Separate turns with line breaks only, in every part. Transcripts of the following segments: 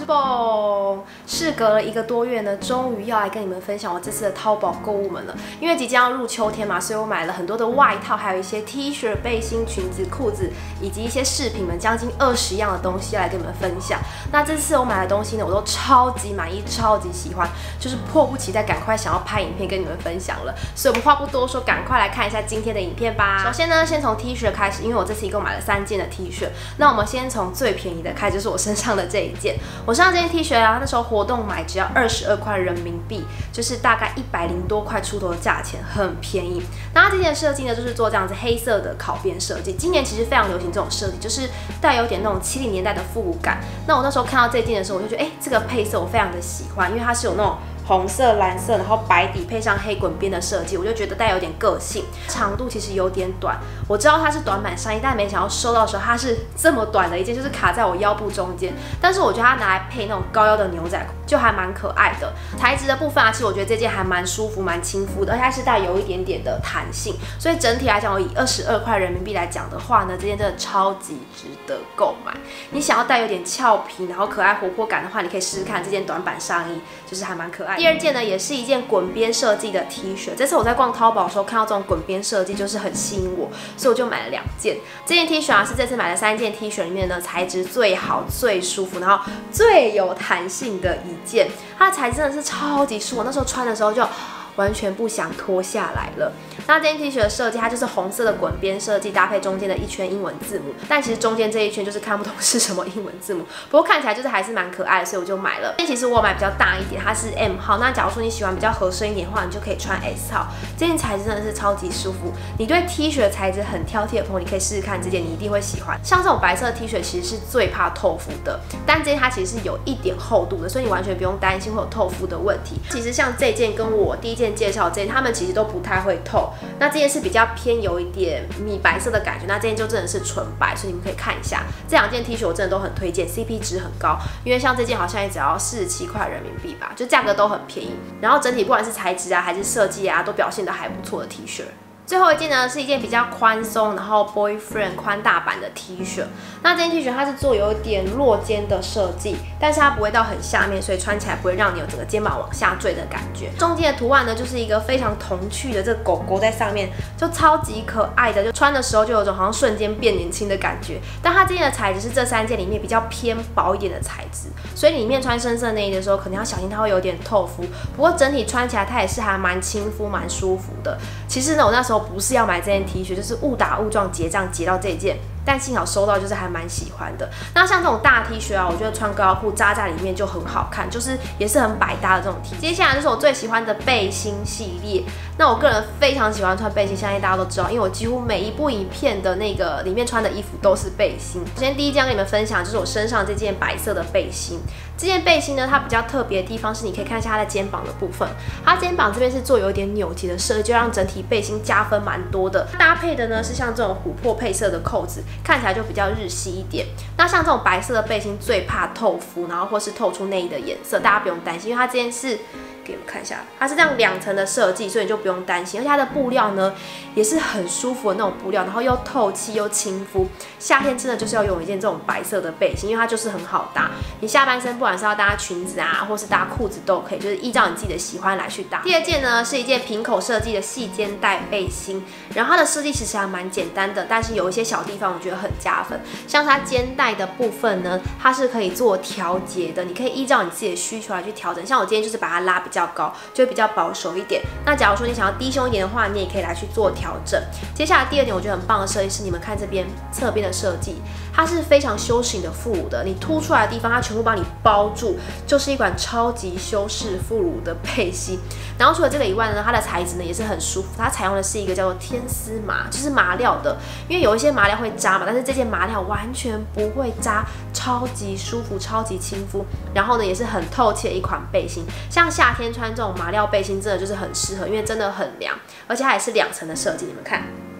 是蹦。事隔了1个多月呢，终于要来跟你们分享我这次的淘宝购物门了。因为即将要入秋天嘛，所以我买了很多的外套，还有一些 T 恤、背心、裙子、裤子，以及一些饰品们，将近20样的东西来跟你们分享。那这次我买的东西呢，我都超级满意，超级喜欢，就是迫不及待赶快想要拍影片跟你们分享了。所以我们话不多说，赶快来看一下今天的影片吧。首先呢，先从 T 恤开始，因为我这次一共买了3件的 T 恤。那我们先从最便宜的开始，就是我身上的这一件。我身上这件 T 恤啊，那时候活动买只要22块人民币，就是大概100多块出头的价钱，很便宜。那它这件设计呢，就是做这样子黑色的烤边设计。今年其实非常流行这种设计，就是带有点那种70年代的复古感。那我那时候看到这件的时候，我就觉得，这个配色我非常的喜欢，因为它是有那种红色、蓝色，然后白底配上黑滚边的设计，我就觉得带有点个性。长度其实有点短，我知道它是短版上衣，但没想到收到的时候它是这么短的一件，就是卡在我腰部中间。但是我觉得它拿来配那种高腰的牛仔裤，就还蛮可爱的。材质的部分啊，其实我觉得这件还蛮舒服、蛮亲肤的，而且它是带有一点点的弹性。所以整体来讲，我以22块人民币来讲的话呢，这件真的超级值得购买。你想要带有点俏皮，然后可爱活泼感的话，你可以试试看这件短版上衣，就是还蛮可爱的。第二件呢，也是一件滚边设计的 T 恤。这次我在逛淘宝的时候看到这种滚边设计，就是很吸引我，所以我就买了2件。这件 T 恤啊，是这次买了3件 T 恤里面呢材质最好、最舒服，然后最有弹性的一件。它的材质真的是超级舒服，我那时候穿的时候就完全不想脱下来了。那这件 T 恤的设计，它就是红色的滚边设计，搭配中间的1圈英文字母。但其实中间这一圈就是看不懂是什么英文字母，不过看起来就是还是蛮可爱的，所以我就买了。但其实我买比较大一点，它是 M 号。那假如说你喜欢比较合身一点的话，你就可以穿 S 号。这件材质真的是超级舒服。你对 T 恤材质很挑剔的朋友，你可以试试看这件，你一定会喜欢。像这种白色的 T 恤其实是最怕透肤的，但这件它其实是有一点厚度的，所以你完全不用担心会有透肤的问题。其实像这件跟我第一件介绍这件，它们其实都不太会透。那这件是比较偏有一点米白色的感觉，那这件就真的是纯白，所以你们可以看一下。这2件 T 恤我真的都很推荐 ，CP 值很高，因为像这件好像也只要47块人民币吧，就价格都很便宜。然后整体不管是材质啊还是设计啊，都表现得还不错的 T 恤。最后一件呢，是一件比较宽松，然后 boyfriend 宽大版的 T 恤。那这件 T 恤它是做有点落肩的设计，但是它不会到很下面，所以穿起来不会让你有整个肩膀往下坠的感觉。中间的图案呢，就是一个非常童趣的这个狗狗在上面，就超级可爱的，就穿的时候就有种好像瞬间变年轻的感觉。但它这件的材质是这3件里面比较偏薄一点的材质，所以里面穿深色内衣的时候，可能要小心它会有点透肤。不过整体穿起来它也是还蛮亲肤、蛮舒服的。其实呢，我那时候不是要买这件 T 恤，就是误打误撞结账结到这件，但幸好收到，就是还蛮喜欢的。那像这种大 T 恤啊，我觉得穿高腰裤扎在里面就很好看，就是也是很百搭的这种 T。接下来就是我最喜欢的背心系列。那我个人非常喜欢穿背心，相信大家都知道，因为我几乎每一部影片的那个里面穿的衣服都是背心。首先第一件跟你们分享就是我身上这件白色的背心。这件背心呢，它比较特别的地方是，你可以看一下它的肩膀的部分，它肩膀这边是做有一点扭结的设计，就让整体背心加分蛮多的。搭配的呢是像这种琥珀配色的扣子，看起来就比较日系一点。那像这种白色的背心最怕透肤，然后或是透出内衣的颜色，大家不用担心，因为它这件是给你们看一下，它是这样2层的设计，所以你就不用担心。而且它的布料呢，也是很舒服的那种布料，然后又透气又亲肤。夏天真的就是要有一件这种白色的背心，因为它就是很好搭。你下半身不管是要搭裙子啊，或是搭裤子都可以，就是依照你自己的喜欢来去搭。第二件呢，是一件平口设计的细肩带背心，然后它的设计其实还蛮简单的，但是有一些小地方我觉得很加分。像它肩带的部分呢，它是可以做调节的，你可以依照你自己的需求来去调整。像我今天就是把它拉比较高，就会比较保守一点。那假如说你想要低胸一点的话，你也可以来去做调整。接下来第2点我觉得很棒的设计是，你们看这边侧边的设计，它是非常修饰你的副乳的，你凸出来的地方它全部帮你包住，就是一款超级修饰副乳的背心。然后除了这个以外呢，它的材质呢也是很舒服，它采用的是一个叫做天丝麻，就是麻料的。因为有一些麻料会扎嘛，但是这件麻料完全不会扎，超级舒服，超级亲肤。然后呢，也是很透气的一款背心。像夏天穿这种麻料背心，真的就是很适合，因为真的很凉，而且它也是2层的设计，你们看。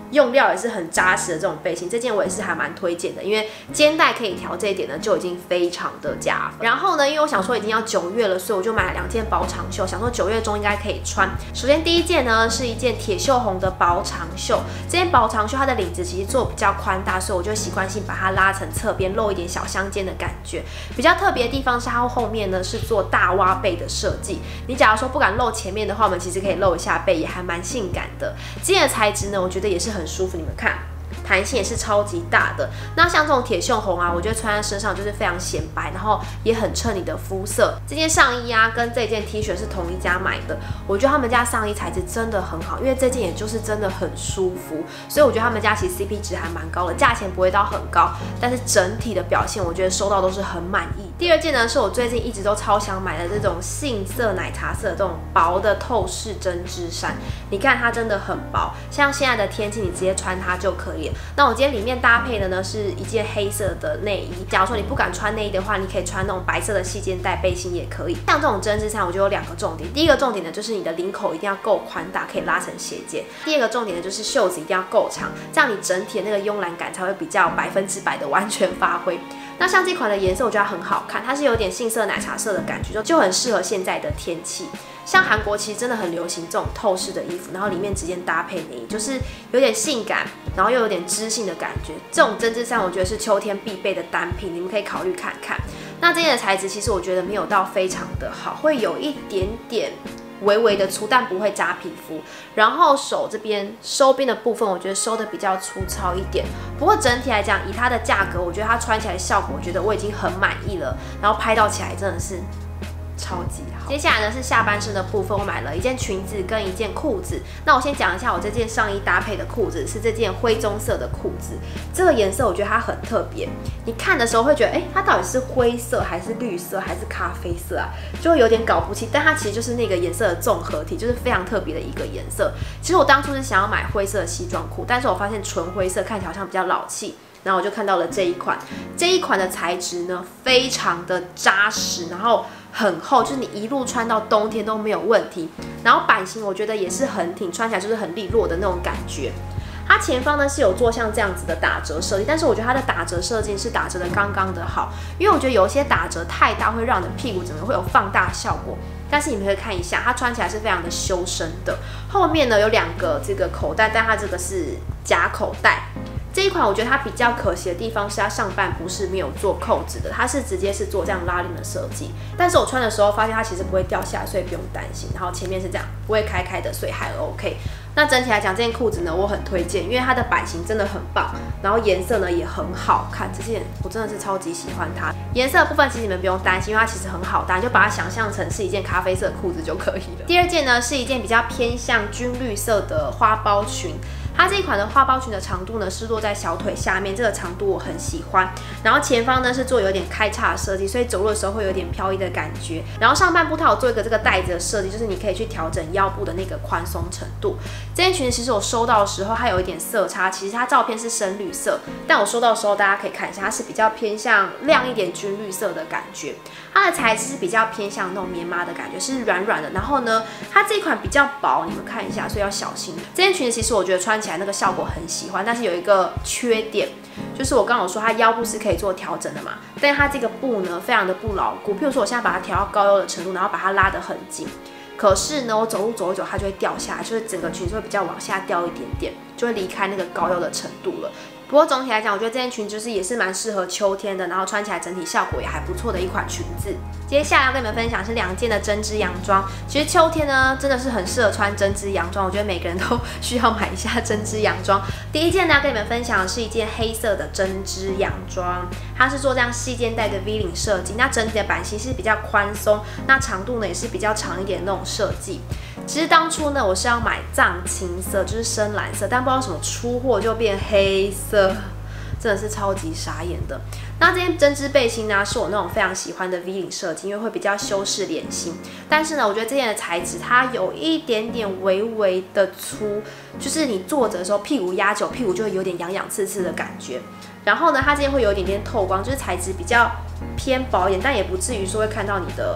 用料也是很扎实的这种背心，这件我也是还蛮推荐的，因为肩带可以调这一点呢，就已经非常的加分。然后呢，因为我想说已经要9月了，所以我就买了2件薄长袖，想说9月中应该可以穿。首先第一件呢是一件铁锈红的薄长袖，这件薄长袖它的领子其实做比较宽大，所以我就习惯性把它拉成侧边，露一点小香肩的感觉。比较特别的地方是它后面呢是做大挖背的设计，你假如说不敢露前面的话，我们其实可以露一下背，也还蛮性感的。这件的材质呢，我觉得也是很舒服，你们看。弹性也是超级大的。那像这种铁锈红啊，我觉得穿在身上就是非常显白，然后也很衬你的肤色。这件上衣啊，跟这件 T 恤是同一家买的，我觉得他们家上衣材质真的很好，因为这件也就是真的很舒服，所以我觉得他们家其实 CP 值还蛮高的，价钱不会到很高，但是整体的表现我觉得收到都是很满意。第二件呢，是我最近一直都超想买的这种杏色奶茶色的这种薄的透视针织衫，你看它真的很薄，像现在的天气你直接穿它就可以了。那我今天里面搭配的呢是一件黑色的内衣，假如说你不敢穿内衣的话，你可以穿那种白色的细肩带背心也可以。像这种针织衫，我觉得有2个重点，第一个重点呢就是你的领口一定要够宽大，可以拉成斜肩；第二个重点呢就是袖子一定要够长，这样你整体的那个慵懒感才会比较100%的完全发挥。那像这款的颜色，我觉得它很好看，它是有点杏色奶茶色的感觉，就很适合现在的天气。像韩国其实真的很流行这种透视的衣服，然后里面直接搭配内衣，就是有点性感，然后又有点知性的感觉。这种针织衫我觉得是秋天必备的单品，你们可以考虑看看。那这件的材质其实我觉得没有到非常的好，会有一点点微微的粗，但不会扎皮肤。然后手这边收边的部分，我觉得收的比较粗糙一点。不过整体来讲，以它的价格，我觉得它穿起来的效果，我觉得我已经很满意了。然后拍到起来真的是超级好。接下来呢是下半身的部分，我买了一件裙子跟一件裤子。那我先讲一下我这件上衣搭配的裤子是这件灰棕色的裤子，这个颜色我觉得它很特别，你看的时候会觉得，它到底是灰色还是绿色还是咖啡色啊？就会有点搞不清，但它其实就是那个颜色的综合体，就是非常特别的一个颜色。其实我当初是想要买灰色的西装裤，但是我发现纯灰色看起来好像比较老气。然后我就看到了这一款的材质呢，非常的扎实，然后很厚，就是你一路穿到冬天都没有问题。然后版型我觉得也是很挺，穿起来就是很利落的那种感觉。它前方呢是有做像这样子的打折设计，但是我觉得它的打折设计是打折的刚刚的好，因为我觉得有一些打折太大会让你的屁股整个会有放大效果。但是你们可以看一下，它穿起来是非常的修身的。后面呢有2个这个口袋，但它这个是假口袋。这一款我觉得它比较可惜的地方是它上半部是没有做扣子的，它是直接是做这样拉链的设计。但是我穿的时候发现它其实不会掉下来，所以不用担心。然后前面是这样，不会开的，所以还 OK。那整体来讲，这件裤子呢我很推荐，因为它的版型真的很棒，然后颜色呢也很好看。这件我真的是超级喜欢它。颜色的部分其实你们不用担心，因为它其实很好搭，你就把它想象成是一件咖啡色的裤子就可以了。第二件呢是一件比较偏向军绿色的花苞裙。它这一款的花苞裙的长度呢是落在小腿下面，这个长度我很喜欢。然后前方呢是做有点开叉的设计，所以走路的时候会有点飘逸的感觉。然后上半部它有做一个这个带子的设计，就是你可以去调整腰部的那个宽松程度。这件裙子其实我收到的时候它有一点色差，其实它照片是深绿色，但我收到的时候大家可以看一下，它是比较偏向亮一点军绿色的感觉。它的材质是比较偏向那种棉麻的感觉，是软软的。然后呢，它这一款比较薄，你们看一下，所以要小心。这件裙子其实我觉得穿起来那个效果很喜欢，但是有一个缺点，就是我刚刚有说它腰部是可以做调整的嘛，但是它这个布呢非常的不牢固。譬如说我现在把它调到高腰的程度，然后把它拉得很紧，可是呢我走路走一走它就会掉下来，就是整个裙子会比较往下掉一点点，就会离开那个高腰的程度了。不过总体来讲，我觉得这件裙就是也是蛮适合秋天的，然后穿起来整体效果也还不错的一款裙子。接下来要跟你们分享是2件的针织洋装。其实秋天呢，真的是很适合穿针织洋装，我觉得每个人都需要买一下针织洋装。第一件呢，要跟你们分享的是一件黑色的针织洋装，它是做这样细肩带的 V 领设计，那整体的版型是比较宽松，那长度呢也是比较长一点的那种设计。其实当初呢，我是要买藏青色，就是深蓝色，但不知道什么出货就变黑色，真的是超级傻眼的。那这件针织背心呢，是我那种非常喜欢的 V 领设计，因为会比较修饰脸型。但是呢，我觉得这件的材质它有一点点微微的粗，就是你坐着的时候屁股压久，屁股就会有点痒痒刺刺的感觉。然后呢，它这件会有一点点透光，就是材质比较偏薄一点，但也不至于说会看到你的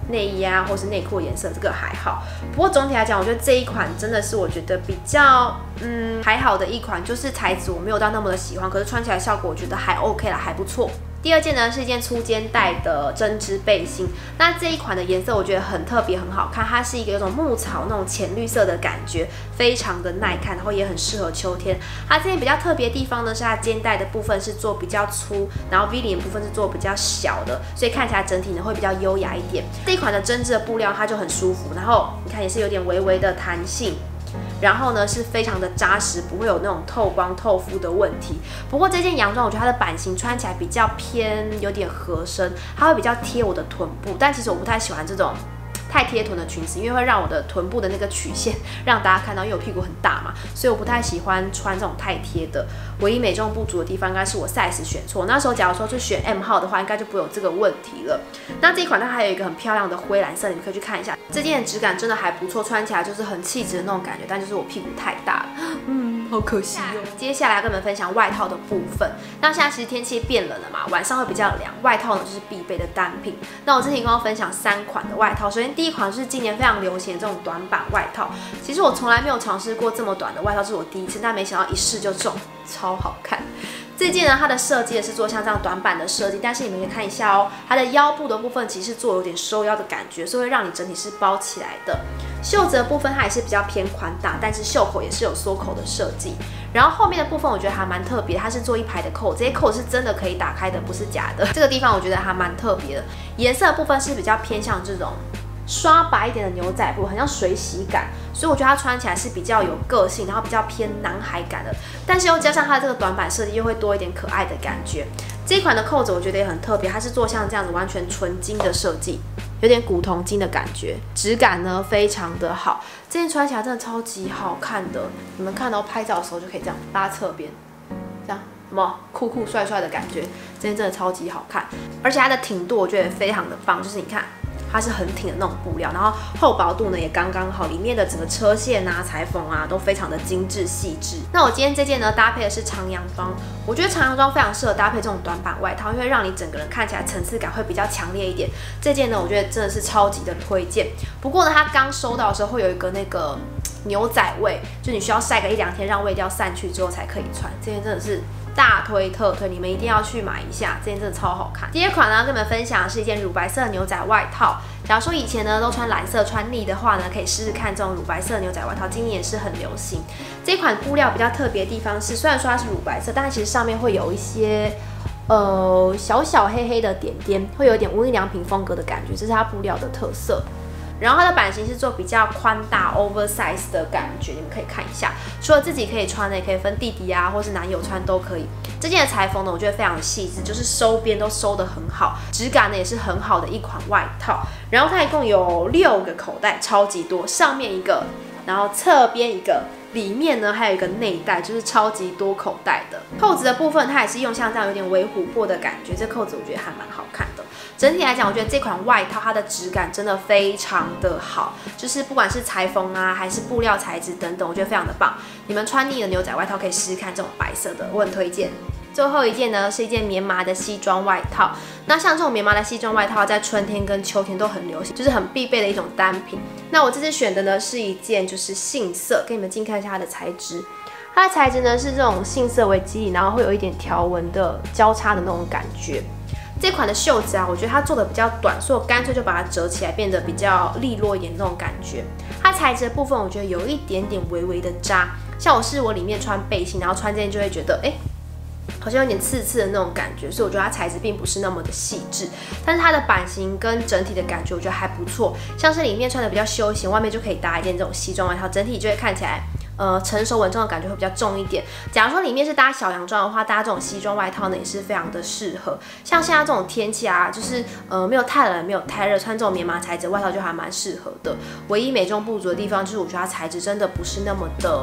内衣啊，或是内裤颜色，这个还好。不过总体来讲，我觉得这一款真的是我觉得比较还好的一款，就是材质我没有到那么的喜欢，可是穿起来效果我觉得还 OK 啦，还不错。第二件呢是一件粗肩带的针织背心，那这一款的颜色我觉得很特别，很好看，它是一个有种牧草那种浅绿色的感觉，非常的耐看，然后也很适合秋天。它这件比较特别的地方呢是它肩带的部分是做比较粗，然后 V 领的部分是做比较小的，所以看起来整体呢会比较优雅一点。这一款的针织的布料它就很舒服，然后你看也是有点微微的弹性。然后呢是非常的扎实，不会有那种透光透肤的问题。不过这件洋装我觉得它的版型穿起来比较偏有点合身，它会比较贴我的臀部，但其实我不太喜欢这种太贴臀的裙子，因为会让我的臀部的那个曲线让大家看到，因为我屁股很大嘛，所以我不太喜欢穿这种太贴的。唯一美中不足的地方应该是我 size 选错，那时候假如说去选 M 号的话，应该就不会有这个问题了。那这一款它还有一个很漂亮的灰蓝色，你们可以去看一下，这件的质感真的还不错，穿起来就是很气质的那种感觉，但就是我屁股太大了，好可惜哦。接下来跟你们分享外套的部分。那现在其实天气变冷了嘛，晚上会比较凉，外套呢就是必备的单品。那我之前一共要分享3款的外套，首先第一款就是今年非常流行的这种短版外套。其实我从来没有尝试过这么短的外套，这是我第一次，但没想到一试就中，超好看。这件呢，它的设计是做像这样短版的设计，但是你们可以看一下哦，它的腰部的部分其实是做有点收腰的感觉，所以会让你整体是包起来的。袖子的部分它也是比较偏宽大，但是袖口也是有缩口的设计。然后后面的部分我觉得还蛮特别，它是做一排的扣，这些扣是真的可以打开的，不是假的。这个地方我觉得还蛮特别的。颜色的部分是比较偏向这种刷白一点的牛仔布，很像水洗感，所以我觉得它穿起来是比较有个性，然后比较偏男孩感的，但是又加上它的这个短版设计，又会多一点可爱的感觉。这一款的扣子我觉得也很特别，它是做像这样子完全纯金的设计，有点古铜金的感觉，质感呢非常的好。这件穿起来真的超级好看的，你们看到拍照的时候就可以这样拉侧边，这样什么酷酷帅帅的感觉，这件真的超级好看，而且它的挺度我觉得也非常的棒，就是你看。它是很挺的那种布料，然后厚薄度呢也刚刚好，里面的整个车线啊、裁缝啊都非常的精致细致。那我今天这件呢搭配的是长洋装，我觉得长洋装非常适合搭配这种短版外套，因为让你整个人看起来层次感会比较强烈一点。这件呢我觉得真的是超级的推荐。不过呢它刚收到的时候会有一个那个牛仔味，就你需要晒个1-2天，让味道散去之后才可以穿。这件真的是大推特推，你们一定要去买一下，这件真的超好看。第二款呢，跟你们分享的是一件乳白色的牛仔外套。假如说以前呢都穿蓝色穿腻的话呢，可以试试看这种乳白色的牛仔外套，今年也是很流行。这款布料比较特别的地方是，虽然说它是乳白色，但是其实上面会有一些小小黑黑的点点，会有一点无印良品风格的感觉，这是它布料的特色。然后它的版型是做比较宽大 oversize 的感觉，你们可以看一下。除了自己可以穿的，也可以分弟弟啊，或是男友穿都可以。这件的裁缝呢，我觉得非常的细致，就是收边都收得很好，质感呢也是很好的一款外套。然后它一共有6个口袋，超级多，上面一个，然后侧边一个。里面呢还有一个内袋，就是超级多口袋的。扣子的部分它也是用像这样有点微琥珀的感觉，这扣子我觉得还蛮好看的。整体来讲，我觉得这款外套它的质感真的非常的好，就是不管是裁缝啊，还是布料材质等等，我觉得非常的棒。你们穿腻的牛仔外套可以试试看这种白色的，我很推荐。最后一件呢是一件棉麻的西装外套，那像这种棉麻的西装外套在春天跟秋天都很流行，就是很必备的一种单品。那我这次选的呢是一件就是杏色，给你们近看一下它的材质。它的材质呢是这种杏色为基底，然后会有一点条纹的交叉的那种感觉。这款的袖子啊，我觉得它做的比较短，所以我干脆就把它折起来，变得比较利落一点那种感觉。它材质的部分，我觉得有一点点微微的扎，像我里面穿背心，然后穿这件就会觉得，好像有点刺刺的那种感觉，所以我觉得它材质并不是那么的细致，但是它的版型跟整体的感觉我觉得还不错，像是里面穿的比较休闲，外面就可以搭一件这种西装外套，整体就会看起来成熟稳重的感觉会比较重一点。假如说里面是搭小洋装的话，搭这种西装外套呢也是非常的适合。像现在这种天气啊，就是没有太冷，没有太热，穿这种棉麻材质外套就还蛮适合的。唯一美中不足的地方就是我觉得它材质真的不是那么的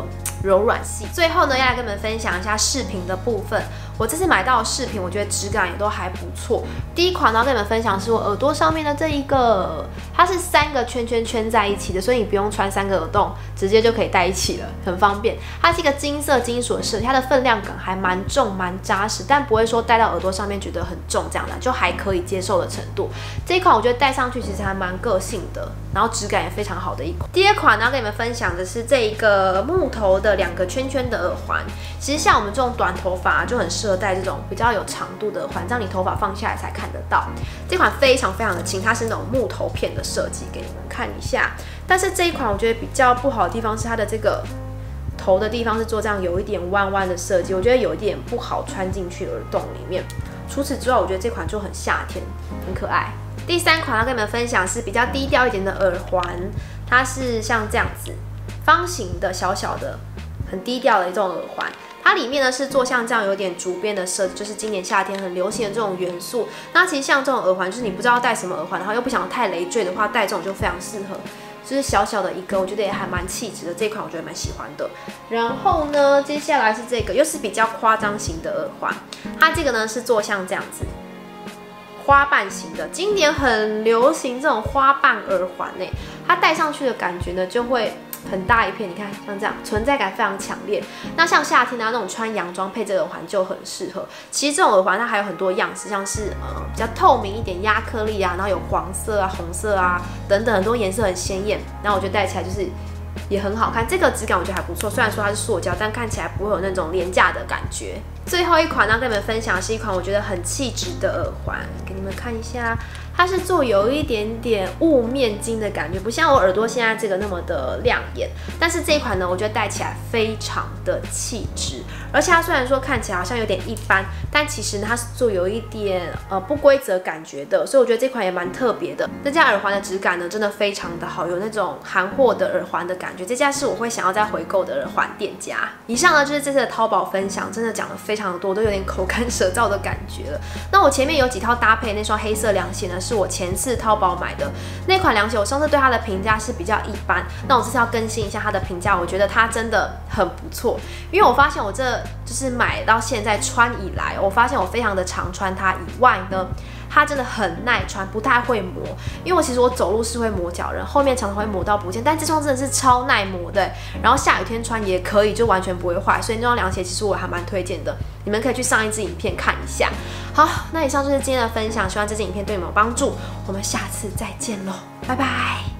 柔软细。最后呢，要来跟你们分享一下饰品的部分。我这次买到的饰品，我觉得质感也都还不错。第一款呢，要跟你们分享是我耳朵上面的这一个，它是3个圈圈圈在一起的，所以你不用穿3个耳洞，直接就可以戴一起了，很方便。它是一个金色金属的设计，它的分量感还蛮重蛮扎实，但不会说戴到耳朵上面觉得很重这样的，就还可以接受的程度。这一款我觉得戴上去其实还蛮个性的，然后质感也非常好的一款。第二款呢，要跟你们分享的是这一个木头的2个圈圈的耳环。其实像我们这种短头发就很适合戴这种比较有长度的耳环，这样你头发放下来才看得到。这款非常非常的轻，它是那种木头片的设计，给你们看一下。但是这一款我觉得比较不好的地方是它的这个头的地方是做这样有一点弯弯的设计，我觉得有一点不好穿进去耳洞里面。除此之外，我觉得这款就很夏天，很可爱。第3款要跟你们分享是比较低调一点的耳环，它是像这样子方形的小小的，很低调的一种耳环。它里面呢是做像这样有点竹编的设计，就是今年夏天很流行的这种元素。那其实像这种耳环，就是你不知道戴什么耳环，然后又不想太累赘的话，戴这种就非常适合。就是小小的一个，我觉得也还蛮气质的。这款我觉得蛮喜欢的。然后呢，接下来是这个，又是比较夸张型的耳环。它这个呢是做像这样子花瓣型的，今年很流行这种花瓣耳环呢。它戴上去的感觉呢就会很大一片，你看像这样存在感非常强烈。那像夏天啊那种穿洋装配这个耳环就很适合。其实这种耳环它还有很多样式，像是比较透明一点亚克力啊，然后有黄色啊、红色啊等等很多颜色很鲜艳。然后我觉得戴起来就是也很好看，这个质感我觉得还不错。虽然说它是塑胶，但看起来不会有那种廉价的感觉。最后一款呢，跟你们分享是一款我觉得很气质的耳环，给你们看一下。它是做有一点点雾面金的感觉，不像我耳朵现在这个那么的亮眼。但是这一款呢，我觉得戴起来非常的气质，而且它虽然说看起来好像有点一般，但其实呢它是做有一点不规则感觉的，所以我觉得这款也蛮特别的。这家耳环的质感呢真的非常的好，有那种韩货的耳环的感觉。这家是我会想要再回购的耳环店家。以上呢就是这次的淘宝分享，真的讲了非常多，都有点口干舌燥的感觉了。那我前面有几套搭配那双黑色凉鞋呢，是我前次淘宝买的那款凉鞋，我上次对它的评价是比较一般。那我这次要更新一下它的评价，我觉得它真的很不错。因为我发现我这就是买到现在穿以来，我发现我非常的常穿它以外呢，它真的很耐穿，不太会磨。因为其实我走路是会磨脚人，后面常常会磨到不见，但这双真的是超耐磨的。然后下雨天穿也可以，就完全不会坏。所以这双凉鞋其实我还蛮推荐的，你们可以去上一支影片看一下。好，那以上就是今天的分享，希望这支影片对你们有帮助。我们下次再见喽，拜拜。